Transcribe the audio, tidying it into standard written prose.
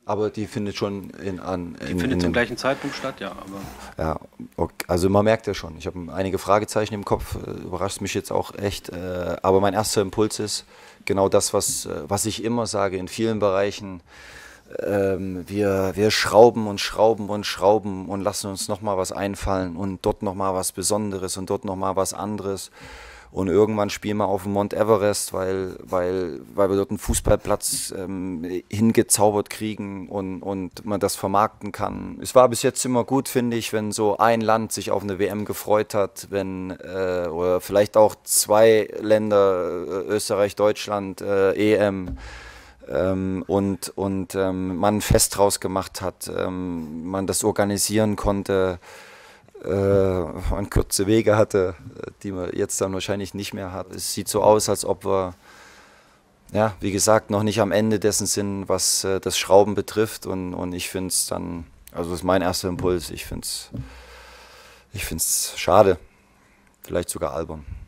Aber die findet schon Zum gleichen Zeitpunkt statt, ja. Aber ja, okay. Also man merkt ja schon. Ich habe einige Fragezeichen im Kopf, überrascht mich jetzt auch echt. Aber mein erster Impuls ist genau das, was ich immer sage in vielen Bereichen. Wir schrauben und schrauben und schrauben und lassen uns nochmal was einfallen und dort nochmal was Besonderes und dort nochmal was anderes. Und irgendwann spielen wir auf dem Mount Everest, weil wir dort einen Fußballplatz hingezaubert kriegen und man das vermarkten kann. Es war bis jetzt immer gut, finde ich, wenn so ein Land sich auf eine WM gefreut hat, oder vielleicht auch zwei Länder, Österreich, Deutschland, EM, man ein Fest draus gemacht hat, man das organisieren konnte, man kurze Wege hatte, die man jetzt dann wahrscheinlich nicht mehr hat. Es sieht so aus, als ob wir, ja, wie gesagt, noch nicht am Ende dessen sind, was das Schrauben betrifft. Und ich finde es dann, also das ist mein erster Impuls, ich finde es schade, vielleicht sogar albern.